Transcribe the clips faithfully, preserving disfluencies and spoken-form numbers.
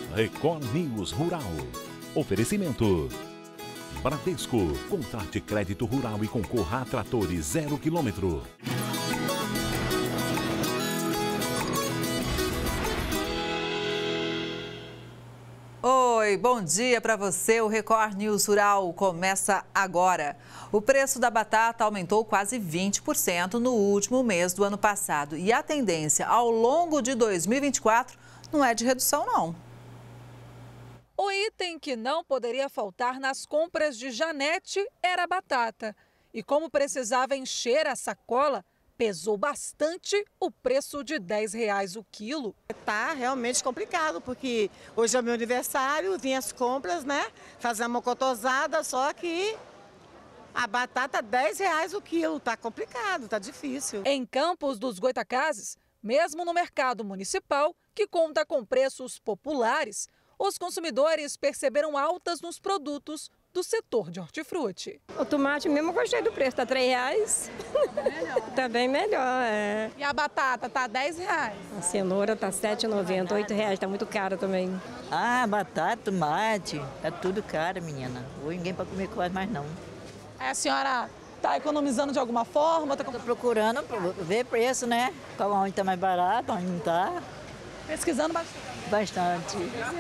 Record News Rural. Oferecimento. Bradesco. Contrate crédito rural e concorra a tratores zero quilômetro. Oi, bom dia para você. O Record News Rural começa agora. O preço da batata aumentou quase vinte por cento no último mês do ano passado. E a tendência ao longo de dois mil e vinte e quatro não é de redução, não. O item que não poderia faltar nas compras de Janete era a batata. E como precisava encher a sacola, pesou bastante o preço de dez reais o quilo. Tá realmente complicado, porque hoje é o meu aniversário, vim as compras, né? Fazer uma mocotosada, só que a batata dez reais o quilo. Tá complicado, tá difícil. Em Campos dos Goitacazes, mesmo no mercado municipal, que conta com preços populares, os consumidores perceberam altas nos produtos do setor de hortifruti. O tomate mesmo eu gostei do preço, tá três reais. Melhor. Tá bem melhor, é. E a batata tá dez reais. A cenoura tá sete reais e noventa centavos, oito reais, tá muito cara também. Ah, batata, tomate, tá tudo caro, menina. Hoje ninguém pode comer quase mais não. A senhora tá economizando de alguma forma? Tá... Tô procurando ver preço, né? Qual onde tá mais barato, onde não tá. Pesquisando bastante. Bastante.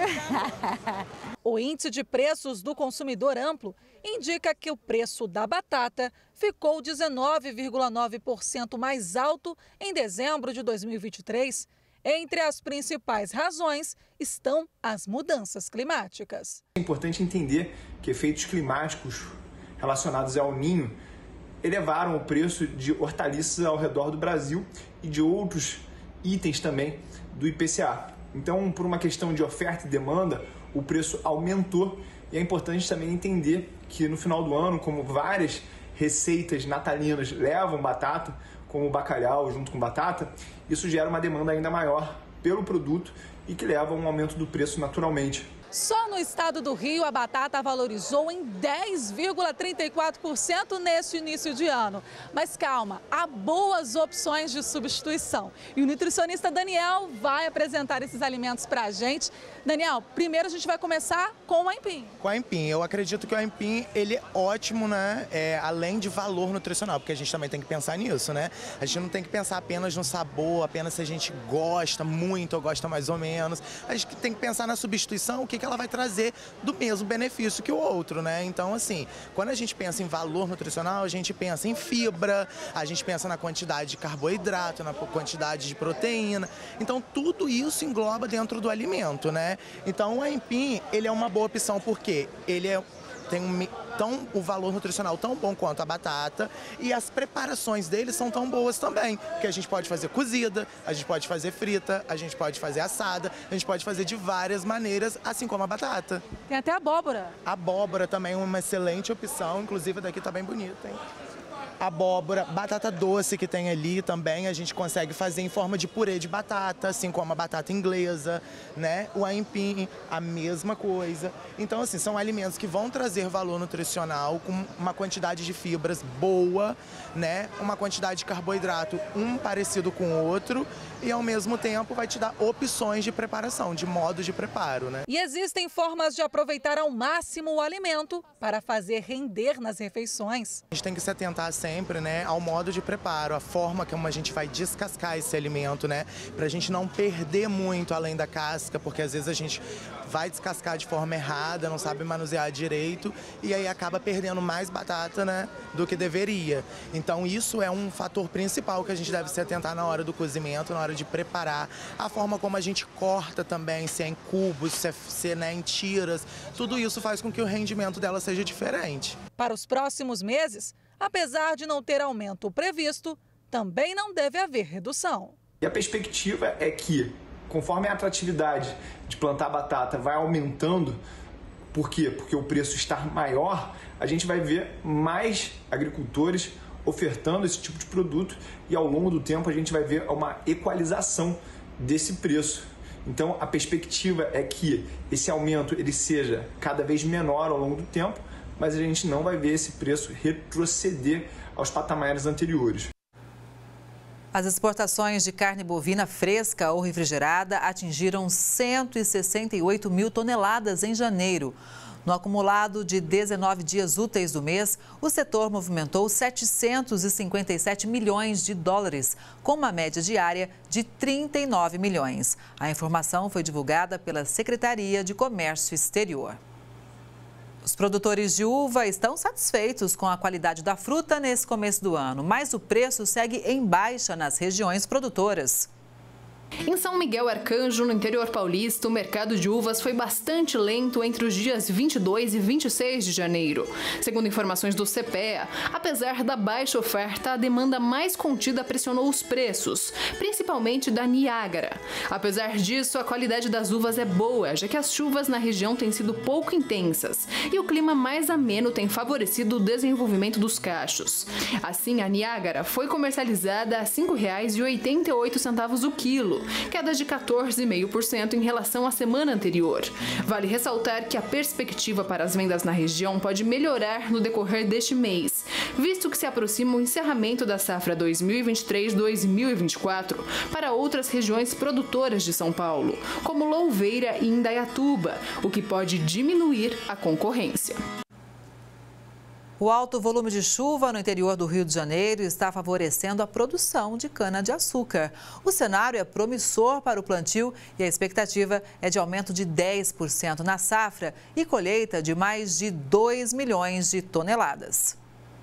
O índice de preços do consumidor amplo indica que o preço da batata ficou dezenove vírgula nove por cento mais alto em dezembro de dois mil e vinte e três. Entre as principais razões estão as mudanças climáticas. É importante entender que efeitos climáticos relacionados ao Ninho elevaram o preço de hortaliças ao redor do Brasil e de outros itens também do I P C A. Então, por uma questão de oferta e demanda, o preço aumentou e é importante também entender que no final do ano, como várias receitas natalinas levam batata, como o bacalhau junto com batata, isso gera uma demanda ainda maior pelo produto e que leva a um aumento do preço naturalmente. Só no estado do Rio, a batata valorizou em dez vírgula trinta e quatro por cento neste início de ano. Mas calma, há boas opções de substituição. E o nutricionista Daniel vai apresentar esses alimentos para a gente. Daniel, primeiro a gente vai começar com o aipim. Com o aipim. Eu acredito que o aipim, ele é ótimo, né? É, além de valor nutricional, porque a gente também tem que pensar nisso, né? A gente não tem que pensar apenas no sabor, apenas se a gente gosta muito ou gosta mais ou menos. A gente tem que pensar na substituição, o que que ela vai trazer do mesmo benefício que o outro, né? Então, assim, quando a gente pensa em valor nutricional, a gente pensa em fibra, a gente pensa na quantidade de carboidrato, na quantidade de proteína. Então, tudo isso engloba dentro do alimento, né? Então, o aipim, ele é uma boa opção porque ele é tem um, tão, o valor nutricional tão bom quanto a batata e as preparações dele são tão boas também, porque a gente pode fazer cozida, a gente pode fazer frita, a gente pode fazer assada, a gente pode fazer de várias maneiras, assim como a batata. Tem até abóbora. Abóbora também é uma excelente opção, inclusive daqui tá bem bonita, hein? Abóbora, batata doce que tem ali também, a gente consegue fazer em forma de purê de batata, assim como a batata inglesa, né? O aipim, a mesma coisa. Então, assim, são alimentos que vão trazer valor nutricional com uma quantidade de fibras boa, né? Uma quantidade de carboidrato, um parecido com o outro, e ao mesmo tempo vai te dar opções de preparação, de modo de preparo, né? E existem formas de aproveitar ao máximo o alimento para fazer render nas refeições. A gente tem que se atentar sempre sempre, né, ao modo de preparo, a forma como a gente vai descascar esse alimento, né, pra gente não perder muito além da casca, porque às vezes a gente vai descascar de forma errada, não sabe manusear direito e aí acaba perdendo mais batata, né, do que deveria. Então isso é um fator principal que a gente deve se atentar na hora do cozimento, na hora de preparar, a forma como a gente corta também, se é em cubos, se é, se é né, em tiras, tudo isso faz com que o rendimento dela seja diferente. Para os próximos meses, apesar de não ter aumento previsto, também não deve haver redução. E a perspectiva é que, conforme a atratividade de plantar batata vai aumentando, por quê? Porque o preço está maior, a gente vai ver mais agricultores ofertando esse tipo de produto e ao longo do tempo a gente vai ver uma equalização desse preço. Então a perspectiva é que esse aumento ele seja cada vez menor ao longo do tempo, mas a gente não vai ver esse preço retroceder aos patamares anteriores. As exportações de carne bovina fresca ou refrigerada atingiram cento e sessenta e oito mil toneladas em janeiro. No acumulado de dezenove dias úteis do mês, o setor movimentou setecentos e cinquenta e sete milhões de dólares, com uma média diária de trinta e nove milhões. A informação foi divulgada pela Secretaria de Comércio Exterior. Os produtores de uva estão satisfeitos com a qualidade da fruta nesse começo do ano, mas o preço segue em baixa nas regiões produtoras. Em São Miguel Arcanjo, no interior paulista, o mercado de uvas foi bastante lento entre os dias vinte e dois e vinte e seis de janeiro. Segundo informações do C P E A, apesar da baixa oferta, a demanda mais contida pressionou os preços, principalmente da Niágara. Apesar disso, a qualidade das uvas é boa, já que as chuvas na região têm sido pouco intensas e o clima mais ameno tem favorecido o desenvolvimento dos cachos. Assim, a Niágara foi comercializada a cinco reais e oitenta e oito centavos o quilo, queda de quatorze vírgula cinco por cento em relação à semana anterior. Vale ressaltar que a perspectiva para as vendas na região pode melhorar no decorrer deste mês, visto que se aproxima o encerramento da safra dois mil e vinte e três dois mil e vinte e quatro para outras regiões produtoras de São Paulo, como Louveira e Indaiatuba, o que pode diminuir a concorrência. O alto volume de chuva no interior do Rio de Janeiro está favorecendo a produção de cana-de-açúcar. O cenário é promissor para o plantio e a expectativa é de aumento de dez por cento na safra e colheita de mais de dois milhões de toneladas.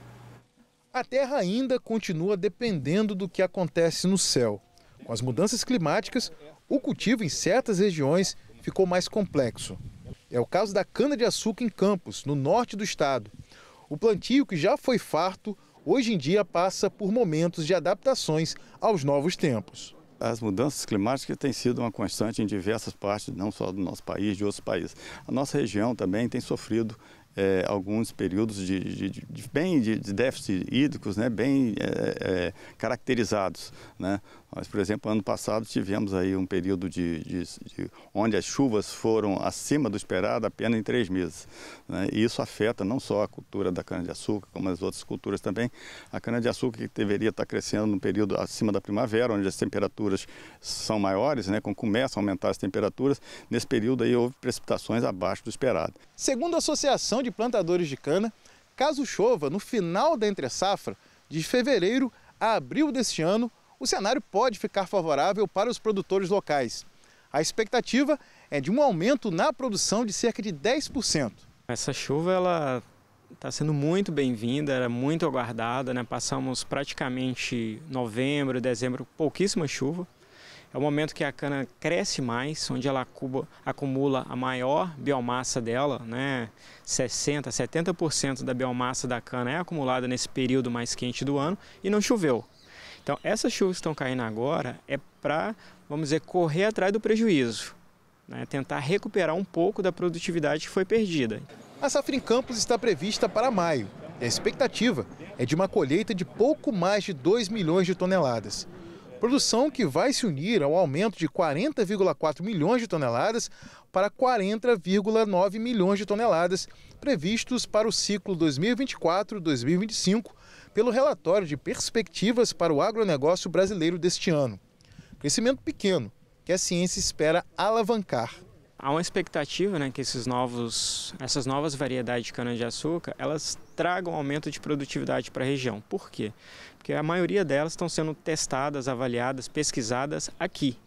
A terra ainda continua dependendo do que acontece no céu. Com as mudanças climáticas, o cultivo em certas regiões ficou mais complexo. É o caso da cana-de-açúcar em Campos, no norte do estado. O plantio, que já foi farto, hoje em dia passa por momentos de adaptações aos novos tempos. As mudanças climáticas têm sido uma constante em diversas partes, não só do nosso país, de outros países. A nossa região também tem sofrido é, alguns períodos de, de, de, bem de, de déficit hídricos, né, bem é, é, caracterizados, né? Nós, por exemplo, ano passado tivemos aí um período de, de, de onde as chuvas foram acima do esperado apenas em três meses, né? E isso afeta não só a cultura da cana-de-açúcar, como as outras culturas também. A cana-de-açúcar, que deveria estar crescendo no período acima da primavera, onde as temperaturas são maiores, né, quando começam a aumentar as temperaturas, nesse período aí houve precipitações abaixo do esperado. Segundo a Associação de Plantadores de Cana, caso chova no final da entre-safra, de fevereiro a abril deste ano, o cenário pode ficar favorável para os produtores locais. A expectativa é de um aumento na produção de cerca de dez por cento. Essa chuva ela está sendo muito bem-vinda, era muito aguardada, né? Passamos praticamente novembro, dezembro, pouquíssima chuva. É o momento que a cana cresce mais, onde ela acumula a maior biomassa dela, né? sessenta, setenta por cento da biomassa da cana é acumulada nesse período mais quente do ano e não choveu. Então, essas chuvas que estão caindo agora é para, vamos dizer, correr atrás do prejuízo, né? Tentar recuperar um pouco da produtividade que foi perdida. A safra em Campos está prevista para maio e a expectativa é de uma colheita de pouco mais de dois milhões de toneladas. Produção que vai se unir ao aumento de quarenta vírgula quatro milhões de toneladas para quarenta vírgula nove milhões de toneladas previstos para o ciclo dois mil e vinte e quatro a dois mil e vinte e cinco pelo relatório de perspectivas para o agronegócio brasileiro deste ano. Crescimento pequeno que a ciência espera alavancar. Há uma expectativa, né, que esses novos, essas novas variedades de cana-de-açúcar elas tragam aumento de produtividade para a região. Por quê? Porque a maioria delas estão sendo testadas, avaliadas, pesquisadas aqui.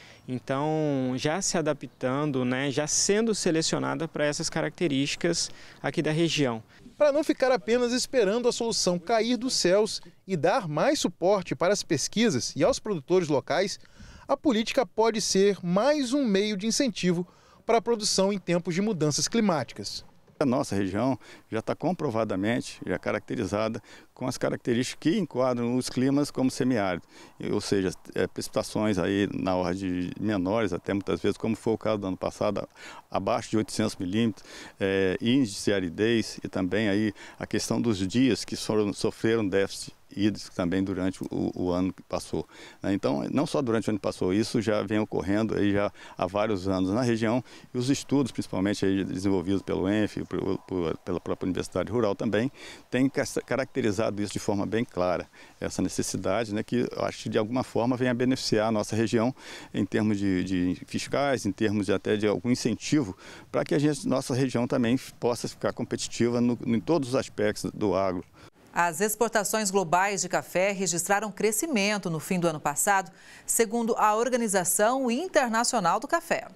Então, já se adaptando, né, já sendo selecionada para essas características aqui da região. Para não ficar apenas esperando a solução cair dos céus e dar mais suporte para as pesquisas e aos produtores locais, a política pode ser mais um meio de incentivo para a produção em tempos de mudanças climáticas. A nossa região já está comprovadamente já caracterizada com as características que enquadram os climas como semiárido, ou seja, é, precipitações aí na ordem menores, até muitas vezes, como foi o caso do ano passado, abaixo de oitocentos milímetros, é, índice de aridez e também aí a questão dos dias que foram, sofreram déficit hídrico também durante o, o ano que passou. Então, não só durante o ano que passou, isso já vem ocorrendo aí já há vários anos na região e os estudos, principalmente aí desenvolvidos pelo ENF e por, por, pela própria Universidade Rural também, têm caracterizado sinalizado isso de forma bem clara, essa necessidade, né, que eu acho que de alguma forma vem a beneficiar a nossa região em termos de, de fiscais, em termos de até de algum incentivo, para que a gente, nossa região também possa ficar competitiva no, em todos os aspectos do agro. As exportações globais de café registraram crescimento no fim do ano passado, segundo a Organização Internacional do Café.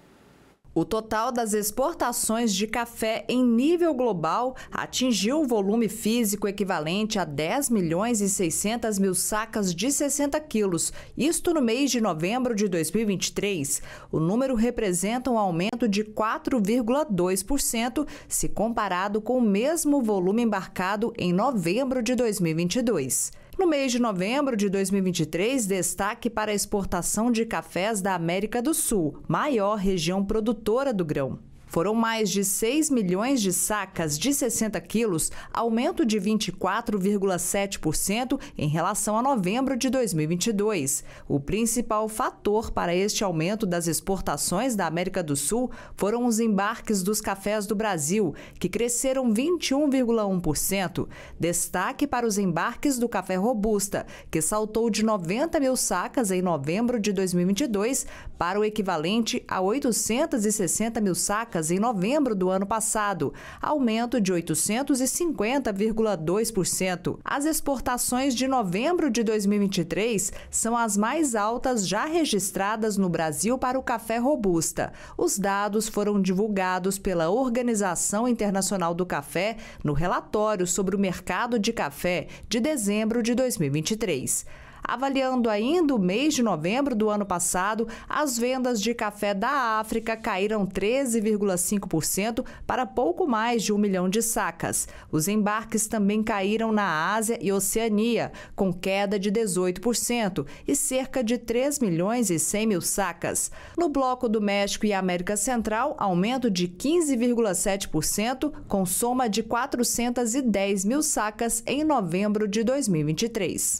O total das exportações de café em nível global atingiu um volume físico equivalente a dez milhões e seiscentas mil sacas de sessenta quilos, isto no mês de novembro de dois mil e vinte e três. O número representa um aumento de quatro vírgula dois por cento se comparado com o mesmo volume embarcado em novembro de dois mil e vinte e dois. No mês de novembro de dois mil e vinte e três, destaque para a exportação de cafés da América do Sul, maior região produtora do grão. Foram mais de seis milhões de sacas de sessenta quilos, aumento de vinte e quatro vírgula sete por cento em relação a novembro de dois mil e vinte e dois. O principal fator para este aumento das exportações da América do Sul foram os embarques dos cafés do Brasil, que cresceram vinte e um vírgula um por cento. Destaque para os embarques do café Robusta, que saltou de noventa mil sacas em novembro de dois mil e vinte e dois para o equivalente a oitocentas e sessenta mil sacas em novembro do ano passado, aumento de oitocentos e cinquenta vírgula dois por cento. As exportações de novembro de dois mil e vinte e três são as mais altas já registradas no Brasil para o café Robusta. Os dados foram divulgados pela Organização Internacional do Café no relatório sobre o mercado de café de dezembro de dois mil e vinte e três. Avaliando ainda o mês de novembro do ano passado, as vendas de café da África caíram treze vírgula cinco por cento para pouco mais de um milhão de sacas. Os embarques também caíram na Ásia e Oceania, com queda de dezoito por cento e cerca de três milhões e cem mil sacas. No bloco do México e América Central, aumento de quinze vírgula sete por cento, com soma de quatrocentas e dez mil sacas em novembro de dois mil e vinte e três.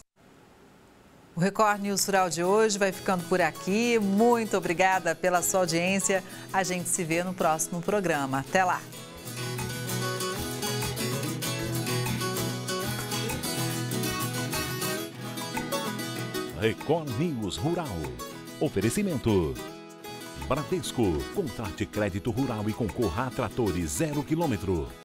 O Record News Rural de hoje vai ficando por aqui. Muito obrigada pela sua audiência. A gente se vê no próximo programa. Até lá! Record News Rural. Oferecimento. Bradesco. Contrate crédito rural e concorra a tratores zero quilômetro.